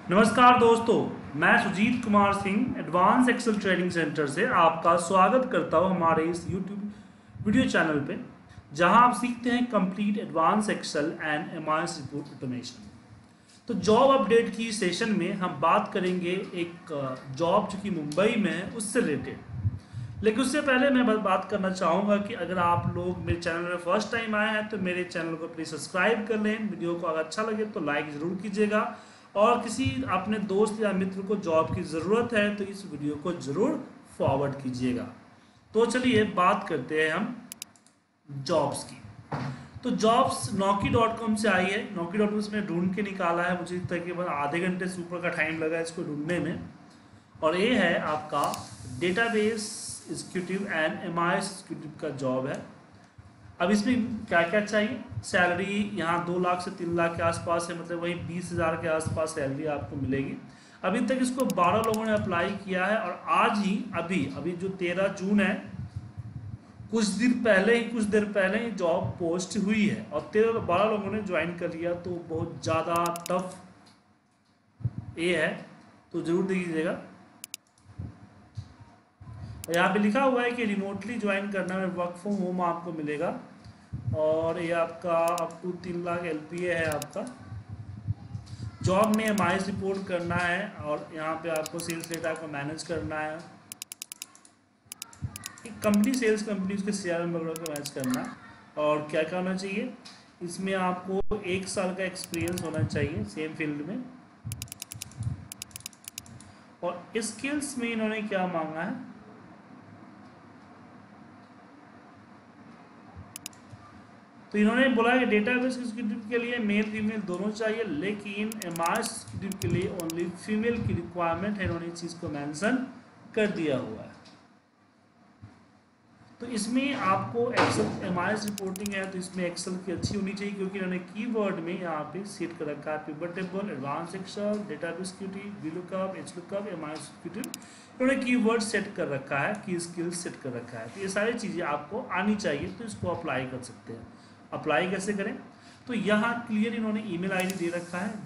नमस्कार दोस्तों, मैं Sujeet Kumar Singh advance Excel training centre से आपका स्वागत करता हूं हमारे इस यूट्यूब वीडियो चैनल पे, जहां आप सीखते हैं complete advance Excel and MIS report automation. तो जॉब अपडेट की सेशन में हम बात करेंगे एक जॉब जो कि मुंबई में है उससे रिलेटेड। लेकिन उससे पहले मैं बात करना चाहूँगा कि अगर आप लोग मेरे चैनल में फर्स्ट टाइम आए हैं तो मेरे चैनल को प्लीज़ सब्सक्राइब कर लें। वीडियो को अगर अच्छा लगे तो लाइक ज़रूर कीजिएगा, और किसी अपने दोस्त या मित्र को जॉब की ज़रूरत है तो इस वीडियो को ज़रूर फॉरवर्ड कीजिएगा। तो चलिए बात करते हैं हम जॉब्स की। तो जॉब्स Naukri.com से आई है। Naukri.com से मैंने ढूंढ के निकाला है, मुझे तकरीबन आधे घंटे से ऊपर का टाइम लगा इसको ढूंढने में। और ये है आपका database executive and MIS executive का जॉब है। अब इसमें क्या क्या चाहिए? सैलरी यहाँ 2 लाख से 3 लाख के आसपास है, मतलब वही 20,000 के आसपास सैलरी आपको मिलेगी। अभी तक इसको 12 लोगों ने अप्लाई किया है, और आज ही अभी जो 13 जून है, कुछ देर पहले ही जॉब पोस्ट हुई है और 12 लोगों ने ज्वाइन कर लिया। तो बहुत ज़्यादा टफ ये है, तो ज़रूर देखिएगा। यहाँ पे लिखा हुआ है कि रिमोटली ज्वाइन करना है, वर्क फ्रॉम होम आपको मिलेगा, और ये आपका अप टू 3 लाख LPA है आपका। जॉब में एमआईएस रिपोर्ट करना है, और यहाँ पे आपको सेल्स डेटा को मैनेज करना है। एक कंपनी सेल्स कंपनी उसके CRM वगैरह को मैनेज करना है। और क्या क्या होना चाहिए इसमें? आपको 1 साल का एक्सपीरियंस होना चाहिए सेम फील्ड में। और स्किल्स में इन्होंने क्या मांगा है? तो इन्होंने बोला कि डेटाबेस एग्जीक्यूटिव के लिए मेल फीमेल दोनों चाहिए, लेकिन एमआईएस एग्जीक्यूटिव के लिए ओनली फीमेल की रिक्वायरमेंट है। इन्होंने इस चीज़ को मेंशन कर दिया हुआ है। तो इसमें आपको एक्सेल एमआईएस रिपोर्टिंग है, तो इसमें एक्सेल की अच्छी होनी चाहिए, क्योंकि इन्होंने कीवर्ड में यहाँ पे सेट कर रखा है pivot table, advance excel, database executive, vlookup, hlookup, MIS executive. इन्होंने कीवर्ड सेट कर रखा है, की स्किल्स सेट कर रखा है। तो ये सारी चीज़ें आपको आनी चाहिए, तो इसको अप्लाई कर सकते हैं। अप्लाई कैसे करें? तो यहाँ क्लियर इन्होंने ईमेल आईडी दे रखा है,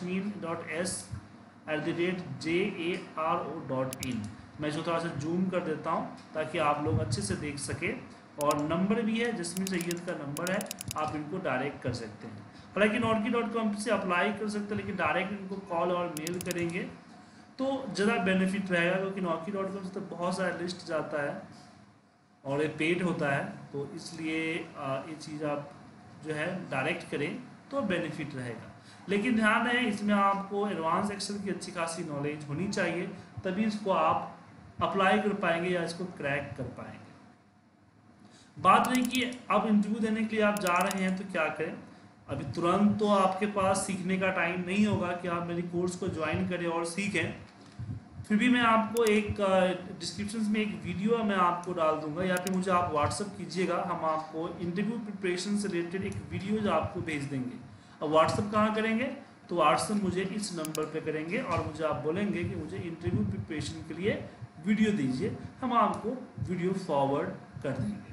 jasmine.s@jaro.in। मैं इसको थोड़ा सा जूम कर देता हूँ ताकि आप लोग अच्छे से देख सके। और नंबर भी है, जस्मीन सैयद का नंबर है, आप इनको डायरेक्ट कर सकते हैं। हालांकि Naukri.com से अप्लाई कर सकते हैं, लेकिन डायरेक्ट इनको कॉल और मेल करेंगे तो ज़्यादा बेनिफिट रहेगा, क्योंकि Naukri.com से तो बहुत सारा लिस्ट जाता है और ये पेड होता है। तो इसलिए ये चीज़ आप जो है डायरेक्ट करें तो बेनिफिट रहेगा। लेकिन ध्यान है, इसमें आपको एडवांस एक्सेल की अच्छी खासी नॉलेज होनी चाहिए, तभी इसको आप अप्लाई कर पाएंगे या इसको क्रैक कर पाएंगे। बात रही कि अब इंटरव्यू देने के लिए आप जा रहे हैं तो क्या करें। अभी तुरंत तो आपके पास सीखने का टाइम नहीं होगा कि आप मेरी कोर्स को ज्वाइन करें और सीखें। फिर भी मैं आपको एक डिस्क्रिप्शन में एक वीडियो मैं आपको डाल दूंगा, या फिर मुझे आप व्हाट्सअप कीजिएगा, हम आपको इंटरव्यू प्रिपरेशन से रिलेटेड एक वीडियो आपको भेज देंगे। अब व्हाट्सअप कहाँ करेंगे? तो व्हाट्सअप मुझे इस नंबर पे करेंगे, और मुझे आप बोलेंगे कि मुझे इंटरव्यू प्रिपरेशन के लिए वीडियो दीजिए, हम आपको वीडियो फॉरवर्ड कर देंगे।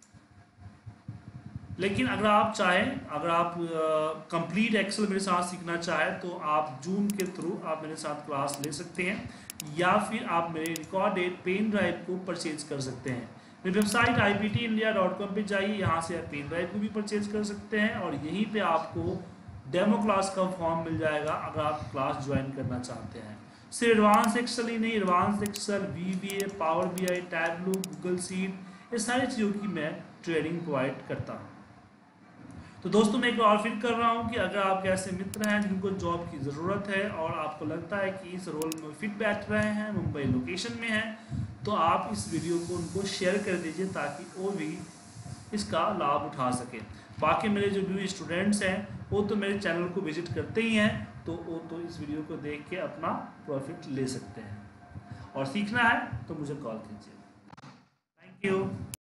लेकिन अगर आप चाहें, अगर आप कंप्लीट एक्सेल मेरे साथ सीखना चाहें, तो आप जूम के थ्रू आप मेरे साथ क्लास ले सकते हैं, या फिर आप मेरे रिकॉर्डेड पेन ड्राइव को परचेज कर सकते हैं। मेरी वेबसाइट iptindia.com पे जाइए, यहाँ से आप पेन ड्राइव को भी परचेज कर सकते हैं, और यहीं पे आपको डेमो क्लास का फॉर्म मिल जाएगा अगर आप क्लास ज्वाइन करना चाहते हैं। सिर्फ एडवांस एक्सेल ही नहीं, advance excel, VBA, power BI, Tableau, Google sheet, ये सारी चीज़ों की मैं ट्रेनिंग प्रोवाइड करता हूँ। तो दोस्तों, मैं एक बार फिर कर रहा हूँ कि अगर आपके ऐसे मित्र हैं जिनको जॉब की ज़रूरत है और आपको लगता है कि इस रोल में फिट बैठ रहे हैं, मुंबई लोकेशन में हैं, तो आप इस वीडियो को उनको शेयर कर दीजिए ताकि वो भी इसका लाभ उठा सके। बाकी मेरे जो भी स्टूडेंट्स हैं वो तो मेरे चैनल को विजिट करते ही हैं, तो वो तो इस वीडियो को देख के अपना प्रॉफिट ले सकते हैं। और सीखना है तो मुझे कॉल कीजिए। Thank you.